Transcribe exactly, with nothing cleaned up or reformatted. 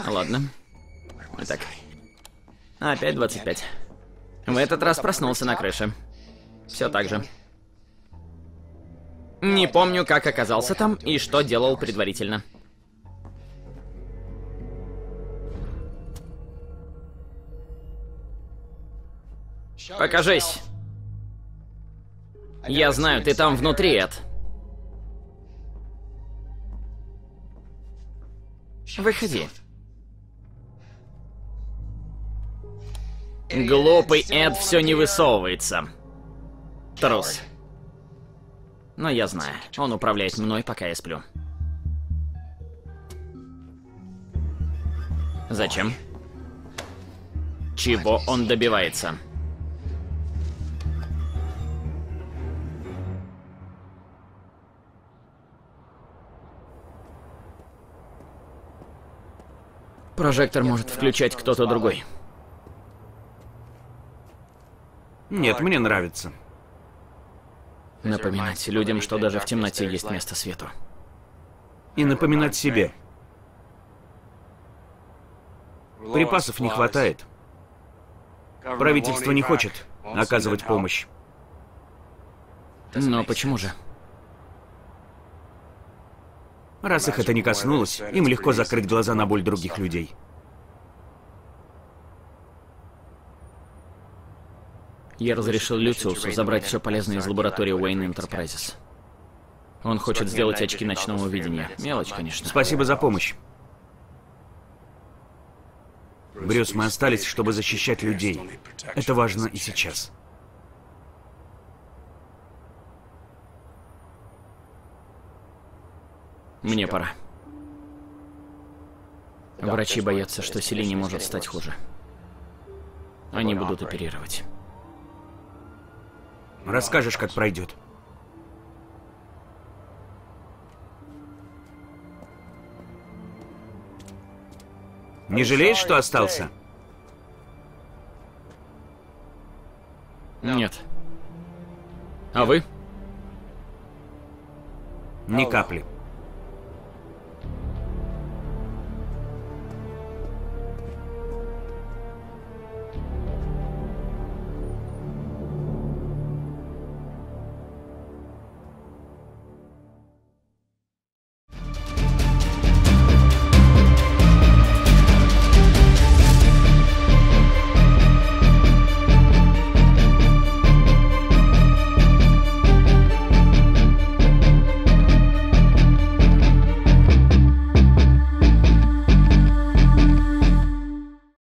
Ладно. Итак. Опять двадцать пять. В этот раз проснулся на крыше. Все так же. Не помню, как оказался там и что делал предварительно. Покажись. Я знаю, ты там внутри, Эд. Выходи. Глупый Эд все не высовывается. Трус. Но я знаю, он управляет мной, пока я сплю. Зачем? Чего он добивается? Прожектор может включать кто-то другой. Нет, мне нравится. Напоминать людям, что даже в темноте есть место свету. И напоминать себе. Припасов не хватает. Правительство не хочет оказывать помощь. Но почему же? Раз их это не коснулось, им легко закрыть глаза на боль других людей. Я разрешил Люциусу забрать все полезное из лаборатории Wayne Enterprises. Он хочет сделать очки ночного видения. Мелочь, конечно. Спасибо за помощь. Брюс, мы остались, чтобы защищать людей. Это важно и сейчас. Мне пора. Врачи боятся, что Селине может стать хуже. Они будут оперировать. Расскажешь, как пройдет. Не жалеешь, что остался? Нет. А вы? Ни капли.